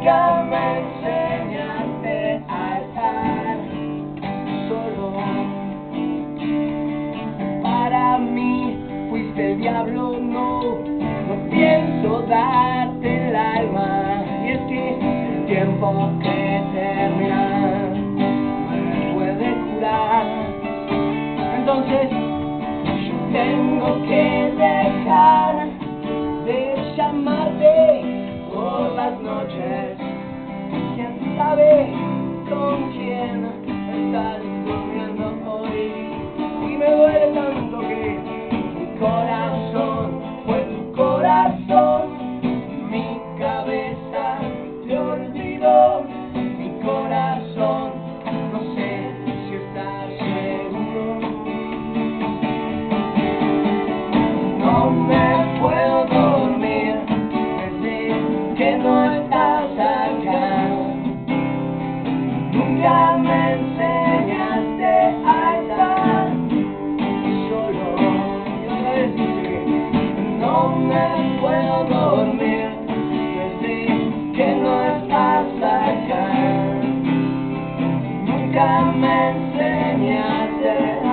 Nunca me enseñaste a estar solo. Para mí fuiste el diablo, no pienso darte el alma. Y es que el tiempo que termina me puede curar. Entonces yo tengo que dejar de llamarte por las noches. Quién sabe con quién estás durmiendo hoy. Y me duele tanto que mi corazón fue tu corazón. Mi cabeza te olvidó. Mi corazón, no sé si estás seguro. No me puedo dormir desde que no estás acá. Nunca me enseñaste a estar solo. Y otra vez dice que no me puedo dormir desde que no estás acá. Nunca me enseñaste